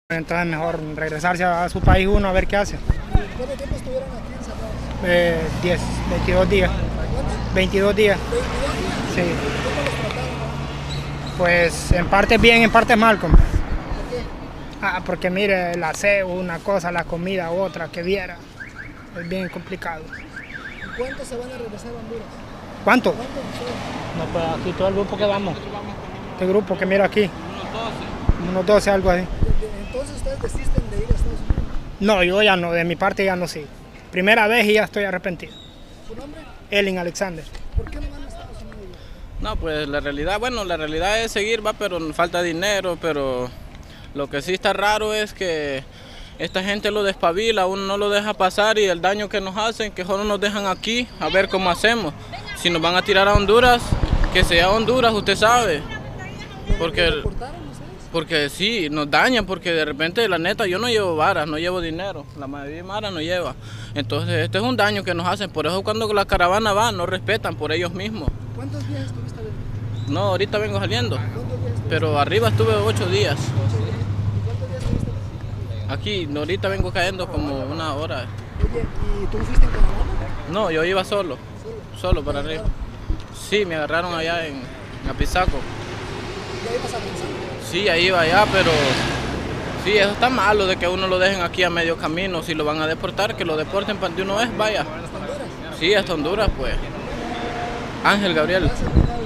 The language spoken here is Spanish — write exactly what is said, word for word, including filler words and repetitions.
Entonces mejor regresarse a su país uno a ver qué hace. ¿Cuánto tiempo estuvieron aquí encerrados? Eh, diez, veintidós días. ¿Cuántos? veintidós días. ¿veintidós días? Sí. ¿Cómo los trataron? Pues en parte bien, en parte mal. Como. ¿Por qué? Ah, porque mire, el aseo una cosa, la comida otra, que viera. Es bien complicado. ¿Y cuántos se van a regresar a Honduras? ¿Cuánto? ¿Cuántos son? No, pues aquí todo el grupo que vamos. Este grupo que mira aquí. Unos doce, algo así. De- de- Entonces ustedes desisten de ir a Estados Unidos. No, yo ya no, de mi parte ya no sí. Primera vez y ya estoy arrepentido. ¿Su nombre? Elin Alexander. ¿Por qué no van a Estados Unidos? No, pues la realidad, bueno, la realidad es seguir, va, pero falta dinero, pero lo que sí está raro es que esta gente lo despabila, uno no lo deja pasar y el daño que nos hacen, que solo nos dejan aquí a ver cómo hacemos. Si nos van a tirar a Honduras, que sea Honduras, usted sabe. Porque, ¿Los deportaron ustedes? porque sí, nos dañan, porque de repente, la neta, yo no llevo varas, no llevo dinero, la mayoría de Mara no lleva. Entonces, este es un daño que nos hacen, por eso cuando la caravana va, no respetan por ellos mismos. ¿Cuántos días estuviste viendo? No, ahorita vengo saliendo, ¿Cuántos días estuviste? pero arriba estuve ocho días. Ocho días. ¿Y cuántos días estuviste? Aquí, ahorita vengo cayendo como una hora. Oye, ¿y tú fuiste en caravana? No, yo iba solo, Solo. solo para arriba. Sí, me agarraron allá en Apizaco. ¿Ya ibas avanzando? Sí, ahí iba allá, pero sí, eso está malo de que uno lo dejen aquí a medio camino. Si lo van a deportar, que lo deporten para de una vez, vaya. ¿Hasta Honduras? Sí, hasta Honduras, pues. Ángel Gabriel. Gracias,